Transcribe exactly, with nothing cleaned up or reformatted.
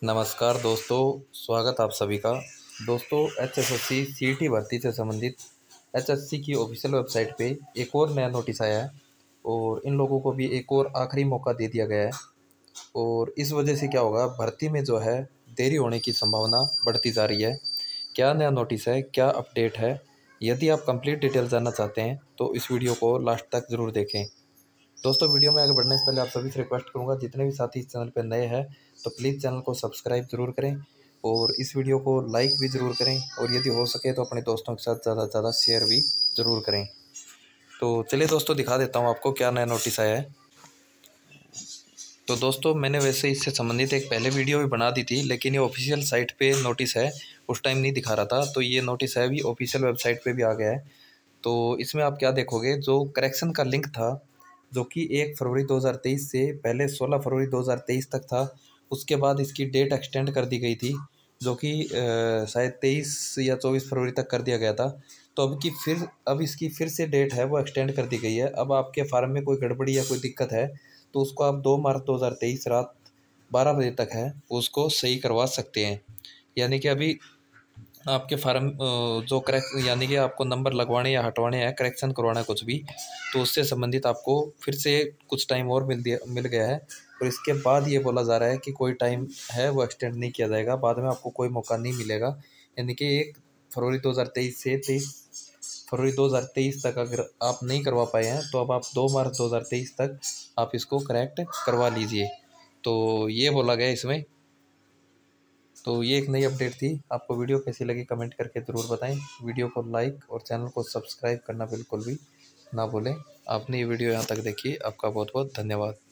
नमस्कार दोस्तों, स्वागत आप सभी का। दोस्तों, H S S C C E T भर्ती से संबंधित एच एस सी की ऑफिशियल वेबसाइट पे एक और नया नोटिस आया है और इन लोगों को भी एक और आखिरी मौका दे दिया गया है। और इस वजह से क्या होगा, भर्ती में जो है देरी होने की संभावना बढ़ती जा रही है। क्या नया नोटिस है, क्या अपडेट है, यदि आप कंप्लीट डिटेल जानना चाहते हैं तो इस वीडियो को लास्ट तक ज़रूर देखें। दोस्तों, वीडियो में आगे बढ़ने से पहले आप सभी से रिक्वेस्ट करूंगा, जितने भी साथी इस चैनल पर नए हैं तो प्लीज़ चैनल को सब्सक्राइब ज़रूर करें और इस वीडियो को लाइक भी ज़रूर करें और यदि हो सके तो अपने दोस्तों के साथ ज़्यादा से ज़्यादा शेयर भी ज़रूर करें। तो चलिए दोस्तों, दिखा देता हूँ आपको क्या नया नोटिस आया है। तो दोस्तों, मैंने वैसे इससे संबंधित एक पहले वीडियो भी बना दी थी, लेकिन ये ऑफिशियल साइट पे नोटिस है, उस टाइम नहीं दिखा रहा था। तो ये नोटिस है, अभी ऑफिशियल वेबसाइट पे भी आ गया है। तो इसमें आप क्या देखोगे, जो करेक्शन का लिंक था जो कि एक फरवरी दो हज़ार तेईस से पहले सोलह फरवरी दो हज़ार तेईस तक था, उसके बाद इसकी डेट एक्सटेंड कर दी गई थी, जो कि अ, शायद तेईस या चौबीस फरवरी तक कर दिया गया था। तो अब की फिर अब इसकी फिर से डेट है वो एक्सटेंड कर दी गई है। अब आपके फार्म में कोई गड़बड़ी या कोई दिक्कत है तो उसको आप दो मार्च दो हज़ार तेईस रात बारह बजे तक है उसको सही करवा सकते हैं। यानी कि अभी आपके फार्म जो करेक्ट यानी कि आपको नंबर लगवाने या हटवाने हैं, करेक्शन करवाना है कुछ भी, तो उससे संबंधित आपको फिर से कुछ टाइम और मिल दिया मिल गया है। और इसके बाद ये बोला जा रहा है कि कोई टाइम है वो एक्सटेंड नहीं किया जाएगा, बाद में आपको कोई मौका नहीं मिलेगा। यानी कि एक फरवरी दो हज़ार तेईस से तेईस फरवरी दो हज़ार तेईस तक अगर आप नहीं करवा पाए हैं तो अब आप दो मार्च दो हज़ार तेईस तक आप इसको करेक्ट करवा लीजिए। तो ये बोला गया इसमें। तो ये एक नई अपडेट थी। आपको वीडियो कैसी लगी कमेंट करके ज़रूर बताएं। वीडियो को लाइक और चैनल को सब्सक्राइब करना बिल्कुल भी ना भूलें। आपने ये वीडियो यहाँ तक देखी, आपका बहुत बहुत धन्यवाद।